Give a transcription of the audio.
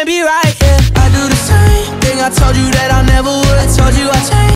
can't be right, yeah. I do the same thing I told you that I never would. I told you I changed.